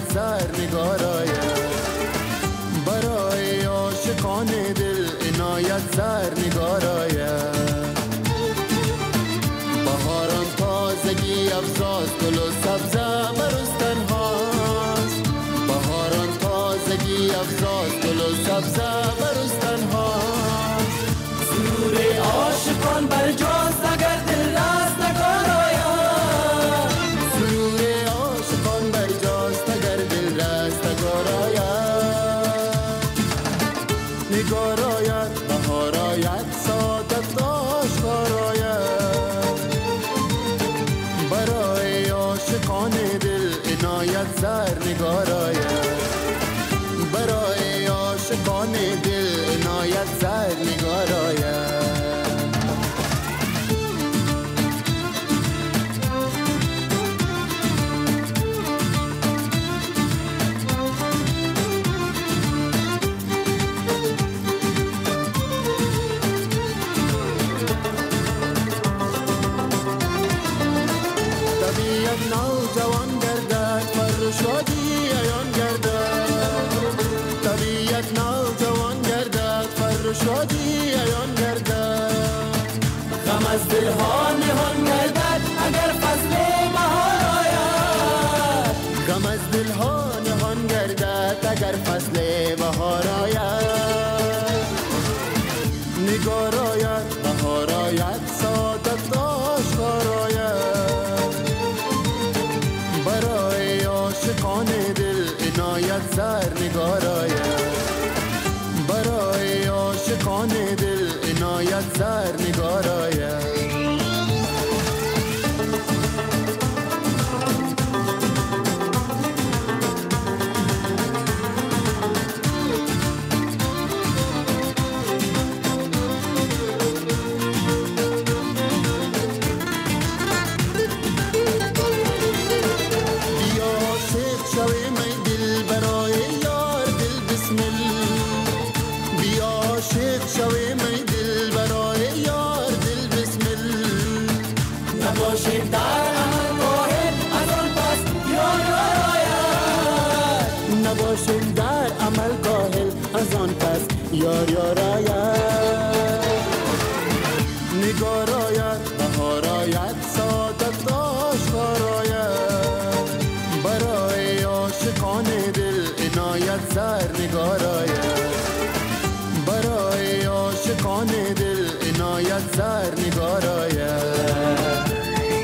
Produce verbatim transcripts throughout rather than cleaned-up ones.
سر نگاراید برای عاشقان دل عنایت سر نگاراید بهاران تازگی افزاز گل و سبزه برستن هاست بهاران تازگی افزاز گل و سبزه برستن هاست سرور عاشقان برجاست اگر دل راست نگاراید سرور عاشقان برجاست اگر دل راست نگاراید نگاراید بهاراید سعادت آشکاراید برای عاشقان دل عنایت سر نگاراید برای عاشقان دل عنایت سر نگاراید نوجوان گردد فر و شادی عیان گردد طبیعت نوجوان گردد فر و شادی عیان گردد غم از دلها نهان گردد اگر فصل بهار آید غم از دلها نهان گردد اگر فصل بهار آید نگار آید بهار آید سعادت آشکار آید برای عاشقان دل عنایت سر نگاراید برای عاشقان دل عنایت سر نگاراید نباشیم در عمل کاهل از آن پس یار یار آید نگار آید بهار آید سعادت آشکار آید برای عاشقان دل عنایت سر نگار آید برای عاشقان دل عنایت سر نگار آید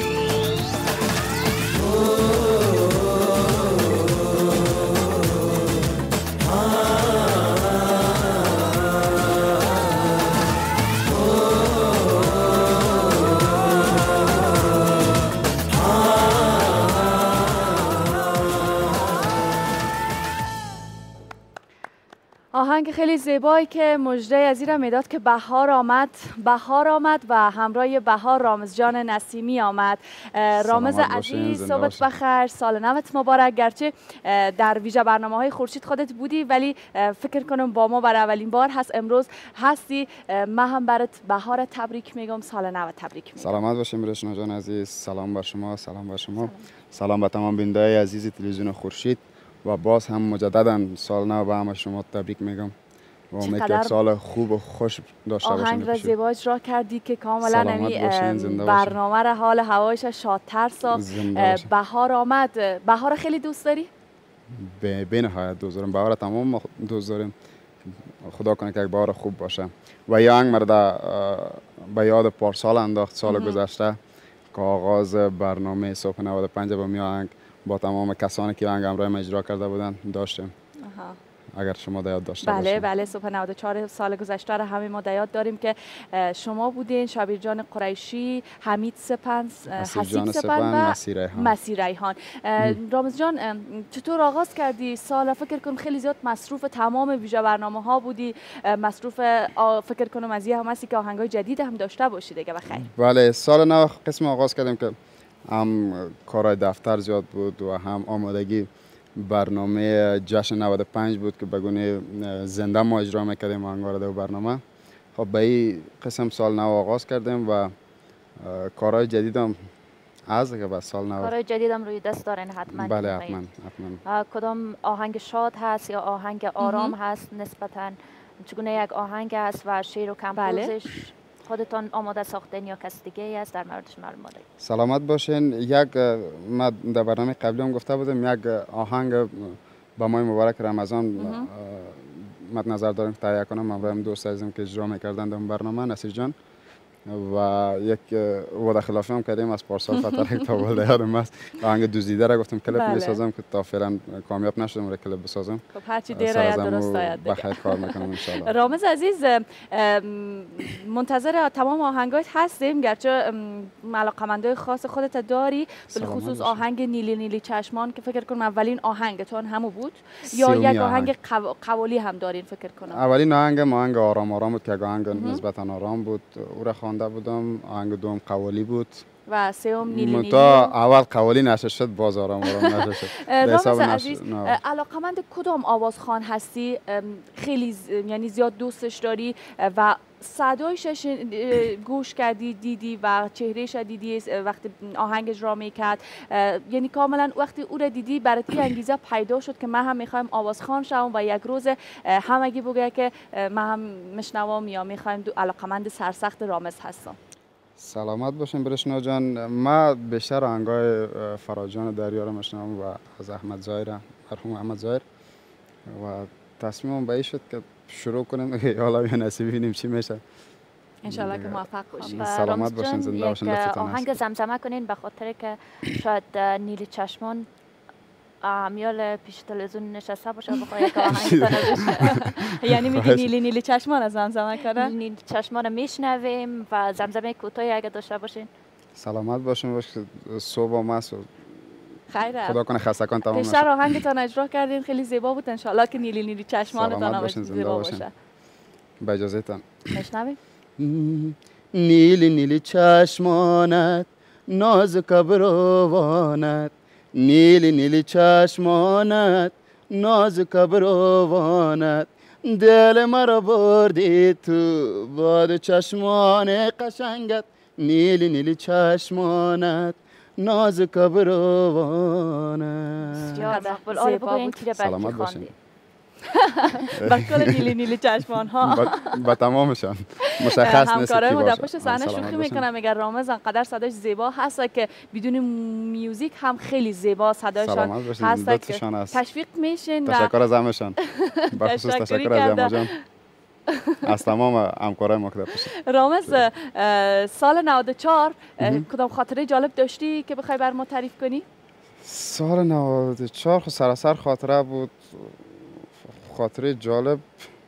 آهنگ خیلی زیبایی که مژده از این میداد که بهار آمد بهار آمد و همراه بهار رامز جان نسیمی آمد. رامز عزیز صبحت بخیر، سال نوت مبارک. گرچه در ویژه برنامه های خورشید خودت بودی ولی فکر کنم با ما برای اولین بار هست امروز هستی. من هم برات بهار تبریک میگم، سال نو تبریک میگم. سلامت باشیم رشنا جان عزیز. سلام بر شما، سلام بر شما، سلام به تمام بینندگان عزیز تلویزیون خورشید و باز هم مجددا سال نو به همه شما تبریک میگم و امید که یک سال خوب و خوش داشته باشین. آهنگ را زیبا اجرا کردی که کاملا نمی برنامه را حال هوایش شادتر ساخت. بهار آمد. بهار خیلی دوست داری؟ به نهایت دوست دارم. بهار تمام دوست داریم. خدا کنه که یک بهار خوب باشه. و یه آهنگ مردا به یاد پارسال انداخت، سال گذشته که آغاز برنامه صبح نود و پنج با می آهنگ با تمام کسانی که آهنگ همراه ما اجرا کرده بودن داشتیم. آها. اگر شما یاد داشته بله باشید. بله صبح نود و چهار سال گذشته را همه ما یاد داریم که شما بودین، شبیر جان قریشی، حمید سپند، حسیب سپند و مسیر ریحان. مسیر ریحان. رامز جان چطور آغاز کردی سال؟ فکر کنم خیلی زیاد مصروف تمام ویژه برنامه ها بودی، مصروف فکر کنم از یه هم هستی که آهنگای جدید هم داشته باشی دیگه. بخیر. بله سال نو قسم آغاز کردیم که هم کارهای دفتر زیاد بود و هم آمادگی برنامه جشن نود و پنج بود که بگونه زنده ما اجرا میکردیم آهنگا در برنامه. خب به این قسم سال نو آغاز کردیم و کارهای جدید هم از که به سال نو کارهای جدیدم روی دست دارین حتما. بله حتما حتما. کدام آهنگ شاد هست یا آهنگ آرام هست نسبتاً؟ چگونه یک آهنگ است و شعر و کمپوزش خودتان آماده ساختین یا کس دیگه است در موردش معلومات دارید؟ سلامت باشین. یک ما در برنامه قبلی هم گفته بودم یک آهنگ با ماه مبارک رمضان مد نظر داریم که تهیه کنم. من و دوست عزیزم که اجرا میکردن در برنامه، نصیر جان، و یک وعده خلافی هم کردیم از پارسال فتره تا ولده یادم است. آهنگ دوزیده را گفتم کلیپ میسازم که تا فعلا کامیاب نشدم را کلیپ بسازم. خب هرچی دیر آید درست آید دیگه. بخیر کار میکنم ان شاء الله. رامز عزیز، منتظر تمام آهنگایت هستیم، گرچه علاقمندای خاص خودت داری، بالخصوص آهنگ نیلی نیلی چشمان که فکر کنم اولین آهنگتون همو بود یا یک آهنگ قوالی هم دارین فکر کنم؟ اولین آهنگ ما آهنگ آرام آرام بود که آهنگ نسبتا آرام بود، او را خوانده بودم. آهنگ دوم قوالی بود و سوم نیلی نیلی. تا اول قوالی نشه شد باز آرام آرام نشه شد. رامز عزیز، علاقمند کدام آوازخوان هستی؟ خیلی یعنی زیاد دوستش داری و صدایش گوش کردی دیدی و چهرهش دیدی وقتی آهنگ اجرا میکرد، یعنی کاملا وقتی او را دیدی برات این انگیزه پیدا شد که من هم میخوایم آوازخوان شوم و یک روز همگی بگه که من هم مشنوام یا میخوایم علاقمند سرسخت رامز هستم؟ سلامت باشین برشنا جان. ما بیشتر آهنگای فراجان دریا رو میشنوم و از احمد ظاهر، مرحوم احمد ظاهر، و تصمیمم به این شد که شروع کنیم که حالا یا نصیب ببینیم چی میشه. ان شاء الله که موفق باشین. سلامت باشین، زنده باشین. آهنگ زمزمه کنین به خاطر که شاید نیلی چشمان امیال پیش تلویزیون نشسته باشه بخواه یک آهنگ بشه. یعنی میگی نیلی نیلی چشمان از زمزمه کنه؟ نیلی چشمان میشنویم و زمزمه کوتاهی اگه داشته باشین. سلامت باشین. باش صبح و مس خیره. خدا کنه خستگان تمام نشه. پیشتر آهنگتان اجرا کردین خیلی زیبا بود، ان شاء الله که نیلی نیلی چشمانتان هم زیبا باشه. با اجازهتان میشنویم. نیلی نیلی چشمانت نازک ابروانت، نیلی نیلی چشمانت نازک ابروانت، دل مرا بردی تو باد چشمان قشنگت، نیلی نیلی چشمانت نازک ابروانت. بسیار مقبول. بگو این تیره سلامت باشین. با کل نیلی نیلی چشمان ها با تمامشان مشخص نیست همکارای ما در پشت صحنه شوخی میکنم میگن رامز انقدر صداش زیبا هست که بدون میوزیک هم خیلی زیبا صدایشان هست که تشویق میشین. تشکر از همشان، بخصوص تشکر از یما جان از تمام همکارای ما که در پشت. رامز، سال نود و چهار کدام خاطره جالب داشتی که بخوای بر ما تعریف کنی؟ سال نود و چهار خب سراسر خاطره بود، خاطره جالب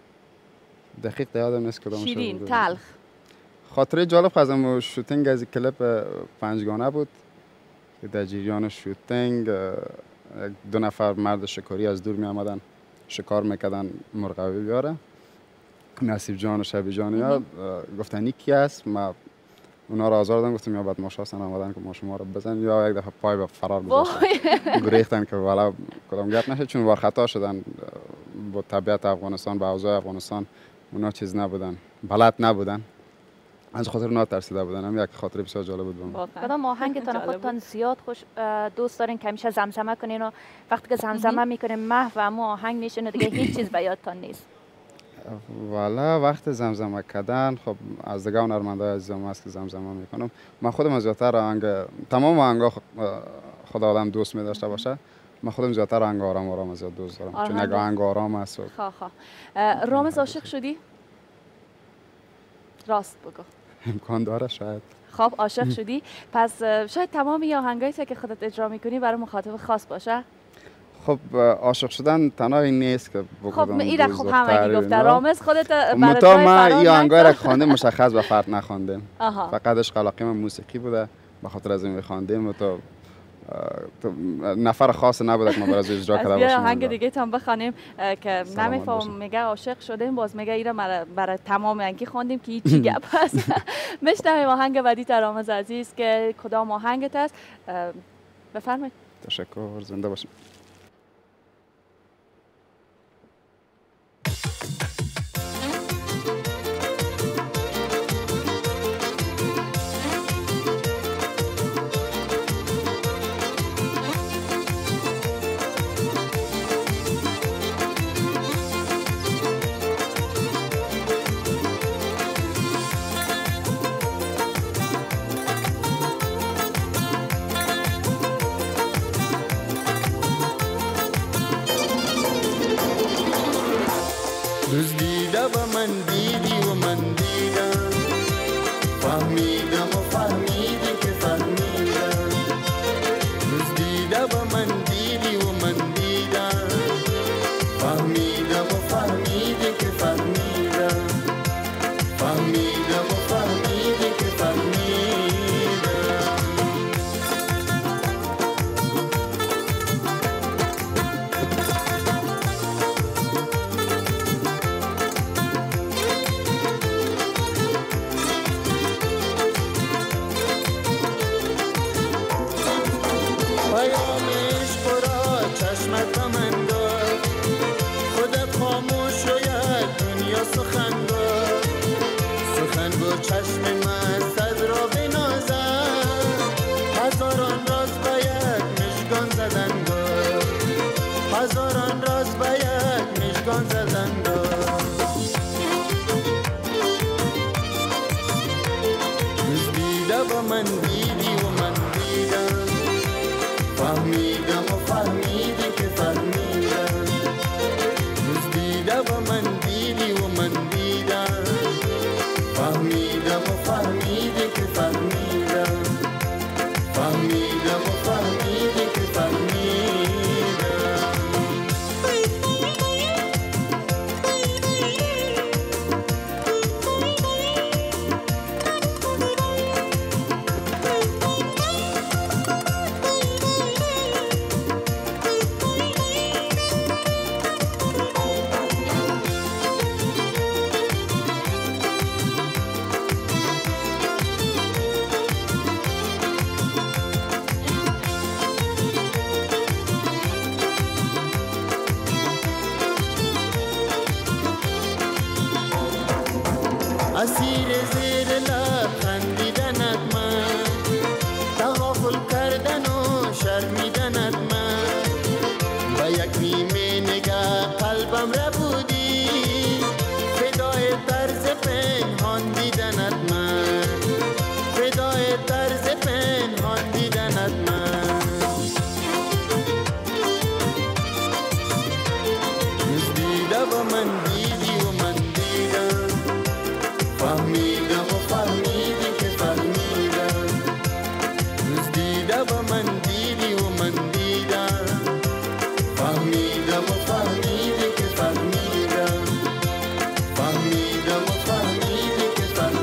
دقیق یادم نیست کدامش بود. شیرین، تلخ. خاطره جالب خواستم شوتینگ از کلیپ پنجگانه بود که در جریان شوتینگ دو نفر مرد شکاری از دور می آمدن شکار میکردن مرغابی بیاره. نصیب جان و شبی جان یا گفتن این کی است؟ ما اونا را آزار دادم، گفتم یا بعد ماشا هستن آمدن که ما شما را بزن، یا یک دفعه پای به فرار گذاشتن گریختن که والا کدام گپ نشه، چون وار خطا شدن با طبیعت افغانستان، با اوضاع افغانستان اونا چیز نبودن، بلد نبودن، از خاطر اونا ترسیده بودن. هم یک خاطره بسیار جالب بود. کدام آهنگتان خودتان زیاد خوش دوست دارین که همیشه زمزمه کنین و وقتی که زمزمه میکنین محو اما آهنگ میشونه دیگه هیچ چیز به یادتان نیست؟ والا وقت زمزمه کردن خب از دیگه هنرمندای عزیزم هست که زمزمه میکنم. من خودم زیادتر آهنگ تمام آهنگا خدا آدم دوست می داشته باشه، من خودم زیادتر آهنگ آرام آرام زیاد دوست دارم، چون یک آهنگ آرام است. خواه خواه. رامز عاشق شدی؟ راست بگو. امکان داره شاید. خب عاشق شدی، پس شاید تمام آهنگایی که خودت اجرا میکنی برای مخاطب خاص باشه. خب عاشق شدن تنها این نیست که بگم. خب این را خب همگی گفته. رامز خودت برای متا ما این آهنگا را خوانده مشخص به فرد نخواندیم، فقط عشق علاقه من موسیقی بوده، به خاطر از این میخواندیم. تو نفر خاص نبوده که ما برای اجرا کرده باشیم. آهنگ دیگه تام بخوانیم که نمیفهم میگه عاشق شدیم، باز میگه اینا برای تمام انگی خواندیم که هیچی گپ هست. مشتاقم آهنگ بعدی رامز عزیز که کدام آهنگت است؟ بفرمایید. تشکر، زنده باشید. دزدیده و من دیدی و من دیدم، فهمیدم و فهمیدی که فهمیدم. دزدیده و من دیدی و من دیدم، فهمیدم و فهمیدی که فهمیدم، فهمیدم و فهمیدی که فهمیدم. پیامش برا چشمت من دار، خودت خاموش و یک دنیا سخن دار. سخن گو چشم من صد را بنازم، هزاران راز به یک مژگان زدن دار، هزاران راز به یک مژگان زدن دار. دزدیده و من دیدی و من دیدم، فهمیدم و فهمیدی که فهمیدم. دزدیده و من دیدی و من دیدم، فهمیدم و فهمیدی که فهمیدم، فهمیدم و فهمیدی که فهمیدم. اسیر زیر لب خندیدنت من، تغافل کردن و شرمیدنت من. با یک نیمه نگاه قلبم را بودی، فدای طرز پنهان دیدنت من، فدای طرز پنهان دیدنت من. دزدیده و من دیدی و من دیدم، فهمیدم و فهمیدی که فهمیدم. دزدیده و من دیدی و من دیدم، فهمیدم و فهمیدی که فهمیدم، فهمیدم و فهمیدی که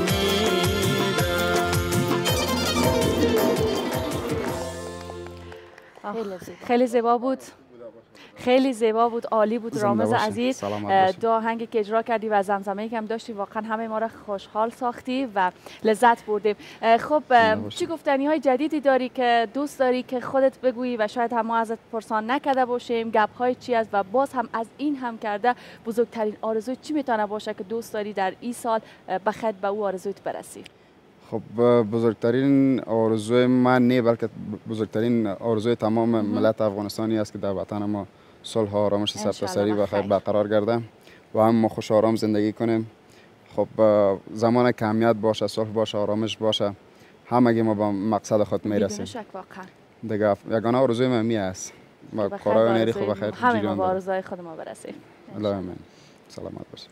فهمیدم. خیلی زیبا بود، خیلی زیبا بود، عالی بود رامز عزیز. دو آهنگی که اجرا کردی و زمزمه‌ای که هم داشتی واقعا همه ما را خوشحال ساختی و لذت بردیم. خب چی گفتنی های جدیدی داری که دوست داری که خودت بگویی و شاید هم ما ازت پرسان نکرده باشیم؟ گپ های چی است و باز هم از این هم کرده بزرگترین آرزوی چی میتونه باشه که دوست داری در این سال بخیر به او آرزویت برسی؟ خب بزرگترین آرزوی من نه بلکه بزرگترین آرزوی تمام ملت افغانستانی است که در وطن ما صلح و آرامش سرتاسری و خیر برقرار گرده و هم ما خوش آرام زندگی کنیم. خب زمان که امنیت باشه، صلح باشه، آرامش باشه، همگی ما با مقصد خود میرسیم. بدون شک واقعا. دیگه یگانه آرزوی من می است ما کارهای نری خوب بخیر همه ما با آرزوهای خود ما برسیم. الله آمین. سلامت باشید.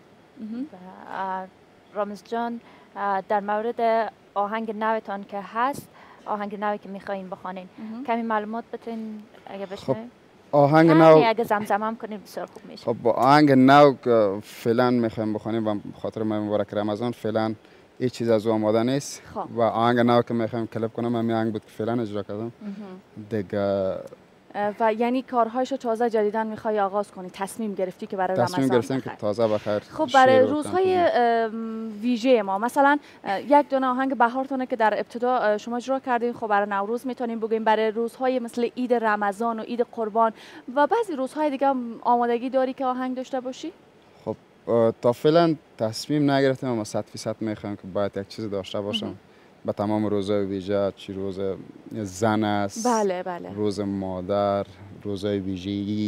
رامز جان، در مورد آهنگ نوتان که هست، آهنگ نوی که میخواین بخوانین، کمی معلومات بتین اگه بشنویم؟ آهنگ نو اگه زمزمه هم کنیم بسیار خوب میشه. خب آهنگ نو که فعلا میخوایم بخوانیم و خاطر ماه مبارک رمضان فعلا هیچ چیز از او آماده نیست. خب. و آهنگ نو که میخوایم کلیپ کنم همین آهنگ بود که فعلا اجرا کردم دیگه. و یعنی کارهایش رو تازه جدیدن میخوای آغاز کنی، تصمیم گرفتی که برای تصمیم رمضان گرفتیم که تازه بخیر. خب برای روزهای ویژه ما مثلا یک دونه آهنگ بهارتونه که در ابتدا شما اجرا کردین، خب برای نوروز میتونیم بگیم، برای روزهای مثل عید رمضان و عید قربان و بعضی روزهای دیگه آمادگی داری که آهنگ داشته باشی؟ خب تا فعلا تصمیم نگرفتیم اما صد فیصد میخوایم که باید یک چیز داشته باشم به تمام روزهای ویژه، چی روز زن است، بله بله، روز مادر، روزهای ویژه عید،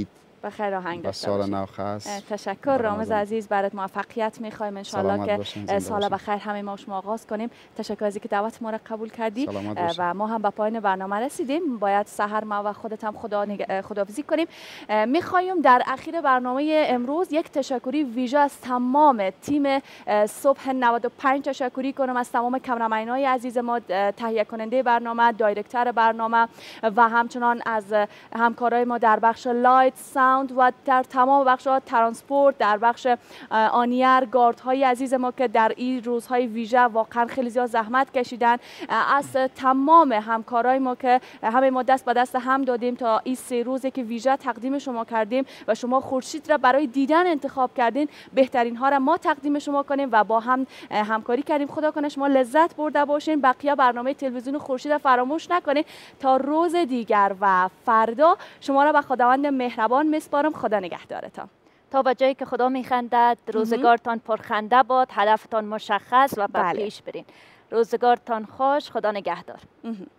بخیر آهنگ داشته سال باشید. نو خاص. تشکر رامز عزیز، برات موفقیت میخوایم ان شاءالله که سال بخیر همه ما شما آغاز کنیم. تشکر از اینکه دعوت ما را قبول کردی و ما هم به پایان برنامه رسیدیم. باید سحر ما و خودت هم خدا نگ... خداحافظی کنیم. میخوایم در اخیر برنامه امروز یک تشکری ویژه از تمام تیم صبح نود و پنج تشکری کنم، از تمام کامرامن‌های عزیز ما، تهیه کننده برنامه، دایرکتور برنامه و همچنان از همکارای ما در بخش لایت، ساوند و در تمام بخش‌ها، ترانسپورت، در بخش آنیر، گاردهای عزیز ما که در این روزهای ویژه واقعا خیلی زیاد زحمت کشیدن، از تمام همکارای ما که همه ما دست به دست هم دادیم تا این سه روزی که ویژه تقدیم شما کردیم و شما خورشید را برای دیدن انتخاب کردین، بهترین ها را ما تقدیم شما کنیم و با هم همکاری کردیم. خدا کنه شما لذت برده باشین. بقیه برنامه تلویزیون خورشید فراموش نکنید. تا روز دیگر و فردا شما را به خداوند مهربان میسپارم. خدا نگهدارتان. تا به جایی که خدا میخندد، روزگارتان پرخنده باد، هدفتان مشخص و به پیش برین. روزگارتان خوش. خدا نگهدار.